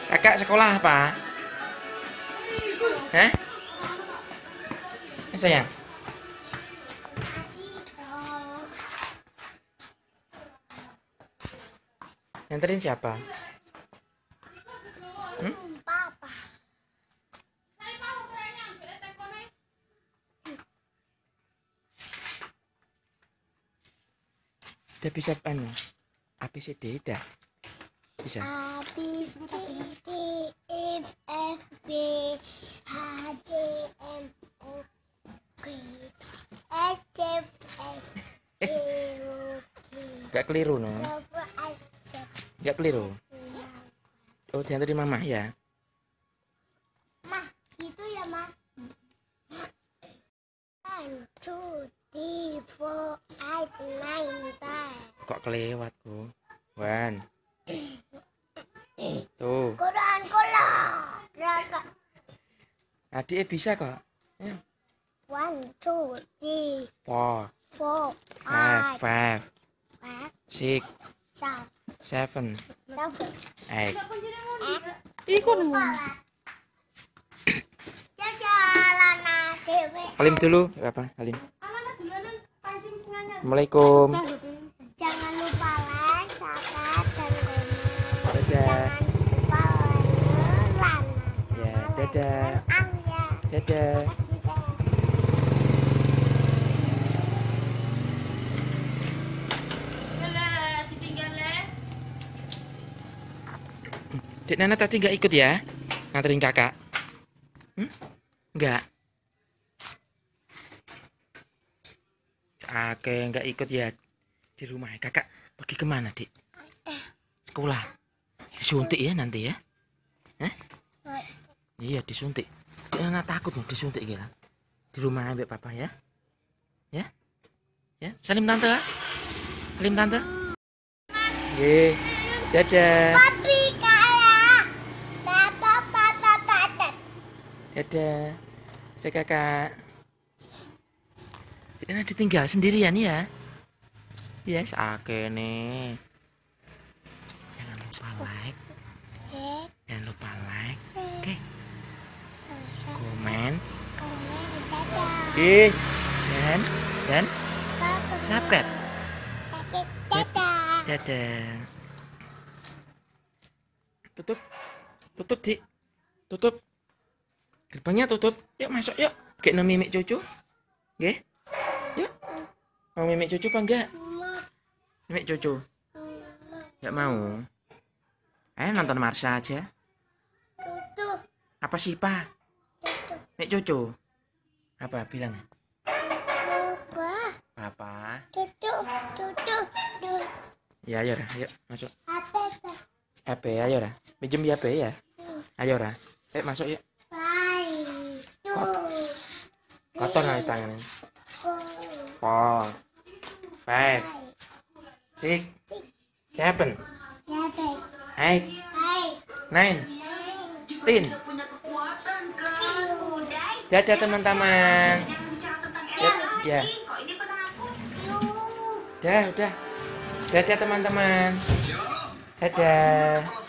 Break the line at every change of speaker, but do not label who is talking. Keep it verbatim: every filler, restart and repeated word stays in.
Kakak sekolah apa? Hah? Eh, sayang. Nganterin siapa? Hmm?
Papa.
Udah bisa anu? A B C D dah. Bisa.
A B C D E F G H J M O P S T U V W
Gak keliru no?
X
Gak keliru. Oh, diantarin mama ya?
Mah, gitu ya mah. One, two, three, four, five, nine, ten.
Kok kelewat ku? Wan. Tuh.
Quran kolak. Raka.
Adik bisa kok. Ya.
One, two, three,
Four,
four,
five,
five,
five,
five,
six,
seven,
seven,
seven.
eight.
Ikut jalan dewe.
Halim dulu, gak apa? Halim. Assalamualaikum.
Jangan lupa like, subscribe, dan komen.
Dadah.
Jangan lupa lana.
Ya, dadah.
Ang ya.
Dadah.
Kasih deh.
Dek Nana tadi nggak ikut ya? Nganterin kakak? Hmm? Nggak? Oke, nggak ikut ya di rumah. Kakak pergi kemana, Dik? Sekolah. Disuntik ya nanti ya? Hah? Iya, disuntik. Dek Nana takut mau disuntik kira. Di rumah ambil papa ya? Ya? Ya? Salim tante. Salim tante. Ye. Dadah.
Papi kayak tata tata tata.
Dadah. Saya kakak. Ini ditinggal sendirian ya. Yes, oke nih. Jangan lupa like.
Eh,
Jangan lupa like. Oke.
komen,
Komen.
dadah.
Ih. Dan dan
Papa.
subscribe.
Sakit dadah.
Dadah. Tutup. Tutup, Dik. Tutup. Gerbangnya tutup. Yuk masuk yuk. Kayak no mimik cucu. Nggih. Yuk. Mau mimik cucu apa enggak?
Mama,
Mimik cucu.
mama,
Enggak mau. Ayo nonton Marsha aja.
tutup,
Apa sih, Pak?
tutup.
Mimik cucu. Apa bilang?
Lupa.
Papa.
Tutup, tutup, tutup.
Ya, ayo, Ra. Ayo masuk.
Apa tuh?
H P, ayo, Ra. Pinjem H P ya. Ayo, Ra. Ayo masuk yuk.
Five, two,
Kotor kali tangannya.
four,
Four, five,
five,
six, seven,
seven,
eight,
eight,
nine, ten. Dadah teman-teman. Ya, ya.
two.
Dah, udah. Dadah teman-teman. Dadah.